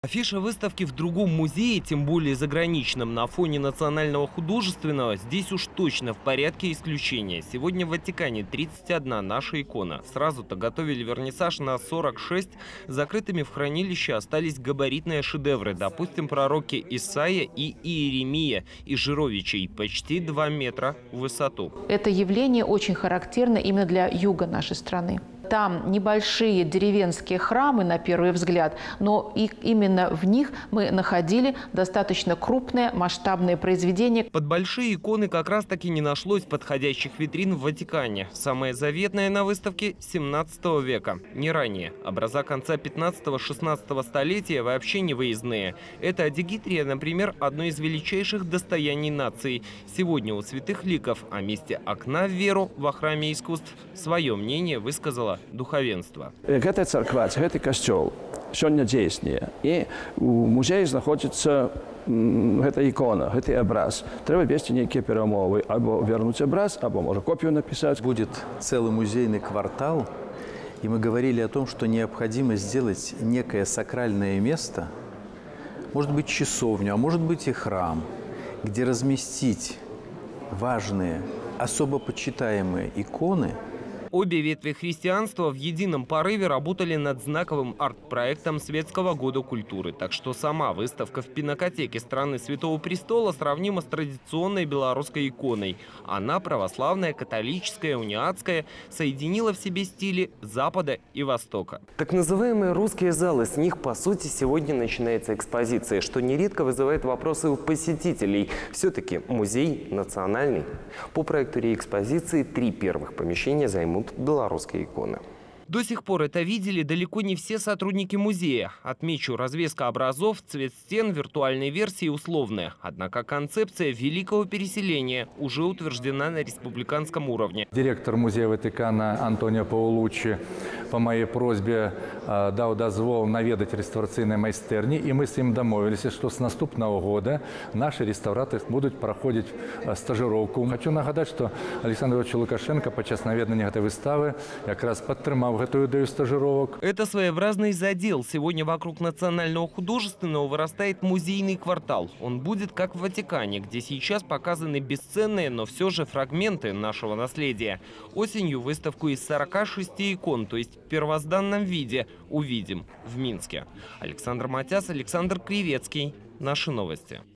Афиша выставки в другом музее, тем более заграничном, на фоне национального художественного, здесь уж точно в порядке исключения. Сегодня в Ватикане 31 наша икона. Сразу-то готовили вернисаж на 46, закрытыми в хранилище остались габаритные шедевры. Допустим, пророки Исаия и Иеремия из Жировичей, почти 2 метра в высоту. Это явление очень характерно именно для юга нашей страны. Там небольшие деревенские храмы, на первый взгляд, но именно в них мы находили достаточно крупные масштабные произведения. Под большие иконы как раз-таки не нашлось подходящих витрин в Ватикане. Самая заветная на выставке 17 века, не ранее. Образа конца 15-16 столетия вообще не выездные. Это Адигитрия, например, одно из величайших достояний нации. Сегодня у святых ликов о месте окна в веру во храме искусств свое мнение высказала духовенство. Эта церковь, этот костел сегодня действует. И у музея находится эта икона, этот образ. Треба вести некие перемовы. Або вернуть образ, або может копию написать. Будет целый музейный квартал. И мы говорили о том, что необходимо сделать некое сакральное место, может быть часовню, а может быть и храм, где разместить важные, особо почитаемые иконы. Обе ветви христианства в едином порыве работали над знаковым арт-проектом Светского года культуры. Так что сама выставка в Пинакотеке страны Святого Престола сравнима с традиционной белорусской иконой. Она православная, католическая, униатская, соединила в себе стили Запада и Востока. Так называемые русские залы, с них, по сути, сегодня начинается экспозиция, что нередко вызывает вопросы у посетителей. Все-таки музей национальный. По проекту реэкспозиции 3 первых помещения займут белорусские иконы. До сих пор это видели далеко не все сотрудники музея. Отмечу, развеска образов, цвет стен, виртуальной версии условная. Однако концепция великого переселения уже утверждена на республиканском уровне. Директор музея Ватикана Антонио Паулуччи по моей просьбе дал дозвол наведать реставрационные майстерни, и мы с ним домовились, что с наступного года наши реставраторы будут проходить стажировку. Хочу нагадать, что Александр Ильич Лукашенко подчас наведення этой выставы как раз подтримав эту идею стажировок. Это своеобразный задел. Сегодня вокруг национального художественного вырастает музейный квартал. Он будет как в Ватикане, где сейчас показаны бесценные, но все же фрагменты нашего наследия. Осенью выставку из 46 икон, то есть в первозданном виде, увидим в Минске. Александр Матяс, Александр Кривецкий. Наши новости.